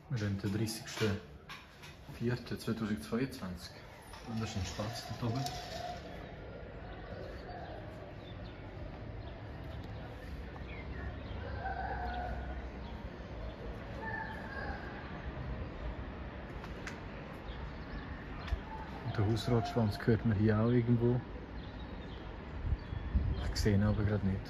Wir haben den 30.04.2022 und das ist ein Spatz dort oben. Und der Hausratschwanz hört man hier auch irgendwo. Ich sehe ihn aber gerade nicht.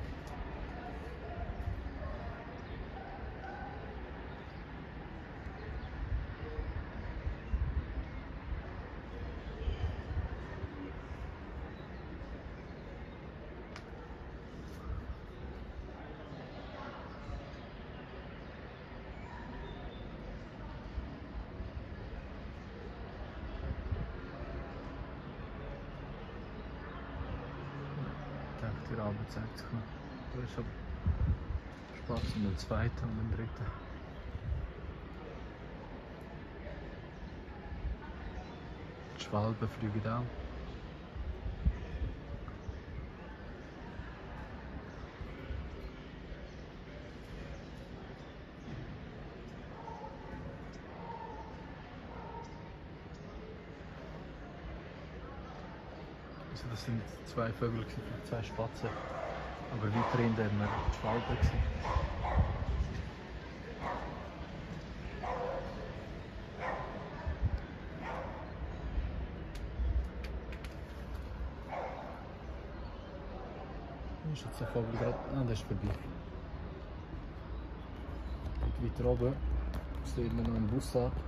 Die Rabe zeigt sich noch. Da ist aber Spatz und der zweite und der dritte. Die Schwalben fliegen auch. Also das sind zwei Vögel, zwei Spatzen. Aber weiterhin haben wir die Schwalben gesehen. Da ist jetzt der Vogel gerade. Ah, der ist vorbei. Und weiter oben sehen wir noch einen Bus ab.